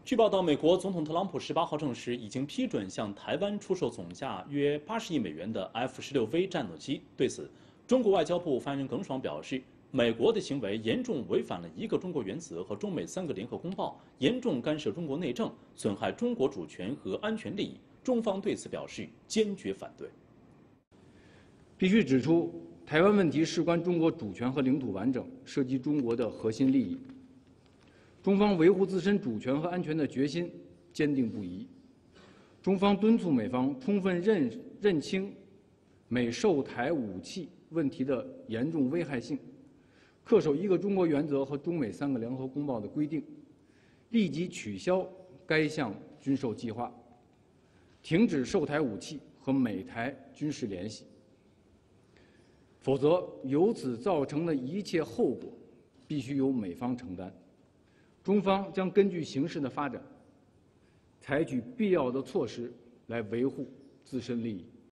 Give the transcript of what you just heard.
据报道，美国总统特朗普18号证实，已经批准向台湾出售总价约80亿美元的 F-16V 战斗机。对此，中国外交部发言人耿爽表示，美国的行为严重违反了一个中国原则和中美3个联合公报，严重干涉中国内政，损害中国主权和安全利益。中方对此表示坚决反对。 必须指出，台湾问题事关中国主权和领土完整，涉及中国的核心利益。中方维护自身主权和安全的决心坚定不移。中方敦促美方充分认清美售台武器问题的严重危害性，恪守一个中国原则和中美3个联合公报的规定，立即取消该项军售计划，停止售台武器和美台军事联系。否则，由此造成的一切后果必须由美方承担。中方将根据形势的发展，采取必要的措施来维护自身利益。